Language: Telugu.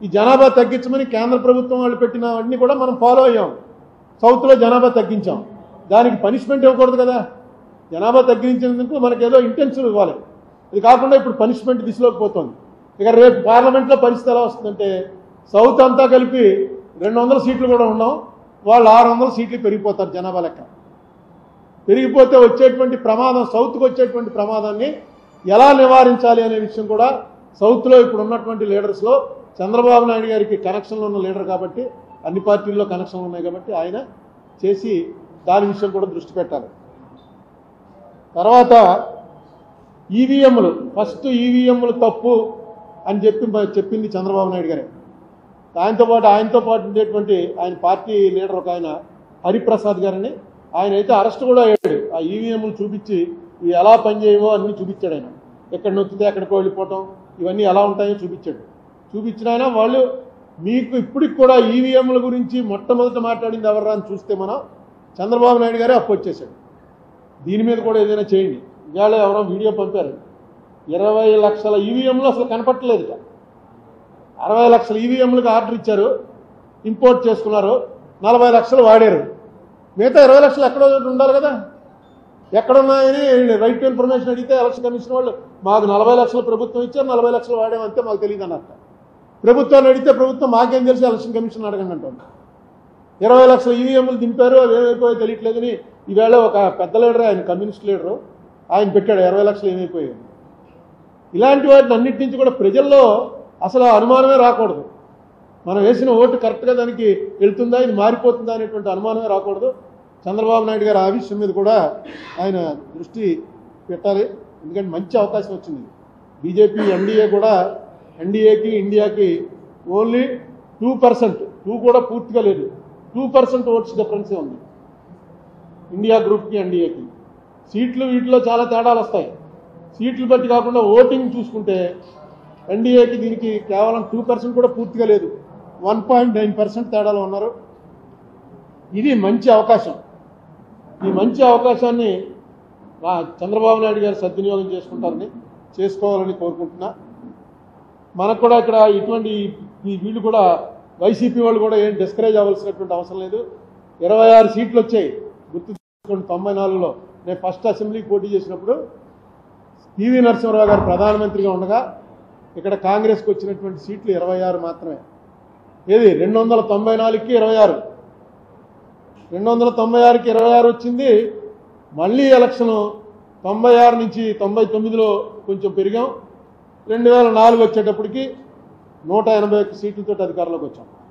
ఈ జనాభా తగ్గించమని కేంద్ర ప్రభుత్వం వాళ్ళు పెట్టినవన్నీ కూడా మనం ఫాలో అయ్యాం. సౌత్లో జనాభా తగ్గించాం, దానికి పనిష్మెంట్ ఇవ్వకూడదు కదా. జనాభా తగ్గించేందుకు మనకేదో ఇంటెన్సివ్ ఇవ్వాలి. ఇది కాకుండా ఇప్పుడు పనిష్మెంట్ దిశలోకి పోతుంది. ఇక రేపు పార్లమెంట్లో పరిస్థితి ఎలా వస్తుందంటే సౌత్ అంతా కలిపి 200 సీట్లు కూడా ఉన్నాం, వాళ్ళు 600 సీట్లు పెరిగిపోతారు. జనాభా లెక్క పెరిగిపోతే వచ్చేటువంటి ప్రమాదం, సౌత్కి వచ్చేటువంటి ప్రమాదాన్ని ఎలా నివారించాలి అనే విషయం కూడా సౌత్లో ఇప్పుడు ఉన్నటువంటి లీడర్స్లో చంద్రబాబు నాయుడు గారికి కనెక్షన్లు ఉన్న లీడర్ కాబట్టి, అన్ని పార్టీల్లో కనెక్షన్లు ఉన్నాయి కాబట్టి ఆయన చేసి దాని విషయం కూడా దృష్టి పెట్టాలి. తర్వాత ఈవీఎంలు, ఫస్ట్ ఈవీఎంలు తప్పు అని చెప్పింది చంద్రబాబు నాయుడు గారే. ఆయనతో పాటు ఉండేటువంటి ఆయన పార్టీ లీడర్ ఒక ఆయన హరిప్రసాద్ గారని, ఆయన అయితే అరెస్ట్ కూడా అయ్యాడు. ఆ ఈవీఎంలు చూపించి ఇవి ఎలా పనిచేయవో అన్నీ చూపించాడు. ఆయన ఎక్కడ నొక్కితే ఎక్కడికో వెళ్ళిపోవటం, ఇవన్నీ ఎలా ఉంటాయో చూపించాడు. చూపించిన ఆయన వాళ్ళు మీకు ఇప్పటికి కూడా ఈవీఎంల గురించి మొట్టమొదట మాట్లాడింది ఎవర్రా అని చూస్తే మనం చంద్రబాబు నాయుడు గారే అప్పు వచ్చేసాడు. దీని మీద కూడా ఏదైనా చేయండి. ఇవాళ ఎవరో వీడియో పంపారు, 20 లక్షల ఈవీఎంలు అసలు కనపట్టలేదు. 60 లక్షల ఈవీఎంలకు ఆర్డర్ ఇచ్చారు, ఇంపోర్ట్ చేసుకున్నారు, 40 లక్షలు వాడారు. మిగతా 20 లక్షలు ఎక్కడో ఉండాలి కదా. ఎక్కడున్నాయని రైట్ టు ఇన్ఫర్మేషన్ అడిగితే ఎలక్షన్ కమిషన్ వాళ్ళు మాకు 40 లక్షలు ప్రభుత్వం ఇచ్చారు, 40 లక్షలు వాడామంతే మాకు తెలియదు అన్నట్ట. ప్రభుత్వాన్ని అడిగితే ప్రభుత్వం మాకేం తెలిసి ఎలక్షన్ కమిషన్ అడగండి అంటుంది. 20 లక్షల ఈవీఎంలు దింపారు, అవి ఏమైపోయో తెలియట్లేదని ఈవేళ ఒక పెద్ద లీడర్, ఆయన కమ్యూనిస్ట్ లీడరు, ఆయన పెట్టాడు 20 లక్షలు ఏమైపోయాయి. ఇలాంటి వాటిని అన్నిటి నుంచి కూడా ప్రజల్లో అసలు అనుమానమే రాకూడదు. మనం వేసిన ఓటు కరెక్ట్గా దానికి వెళ్తుందా, ఇది మారిపోతుందా అనేటువంటి అనుమానమే రాకూడదు. చంద్రబాబు నాయుడు గారు ఆ విషయం మీద కూడా ఆయన దృష్టి పెట్టాలి. ఎందుకంటే మంచి అవకాశం వచ్చింది. బీజేపీ ఎన్డీఏ కూడా, ఎన్డీఏకి ఇండియాకి ఓన్లీ 2%, 2 కూడా పూర్తిగా లేదు, 2% ఓట్స్ డిఫరెన్సే ఉంది ఇండియా గ్రూప్కి ఎన్డీఏకి. సీట్లు వీటిలో చాలా తేడాలు వస్తాయి. సీట్లు బట్టి కాకుండా ఓటింగ్ చూసుకుంటే ఎన్డీఏకి దీనికి కేవలం 2% కూడా పూర్తిగా లేదు, 1.9% తేడాలో ఉన్నారు. ఇది మంచి అవకాశం. ఈ మంచి అవకాశాన్ని చంద్రబాబు నాయుడు గారు సద్వినియోగం చేసుకోవాలని కోరుకుంటున్నా. మనకు కూడా ఇక్కడ ఇటువంటి వీళ్ళు కూడా వైసీపీ వాళ్ళు కూడా ఏం డిస్కరేజ్ అవ్వాల్సినటువంటి అవసరం లేదు. 26 సీట్లు వచ్చాయి. గుర్తు 94లో నేను ఫస్ట్ అసెంబ్లీకి పోటీ చేసినప్పుడు పివి నరసింహారావు గారు ప్రధానమంత్రిగా ఉండగా ఇక్కడ కాంగ్రెస్కి వచ్చినటువంటి సీట్లు 26 మాత్రమే. ఏది 294కి 26, 296కి 26 వచ్చింది. మళ్ళీ ఎలక్షన్ 96 నుంచి 99లో కొంచెం పెరిగాం. 2004 వచ్చేటప్పటికి 181 సీట్లతో అధికారంలోకి వచ్చాం.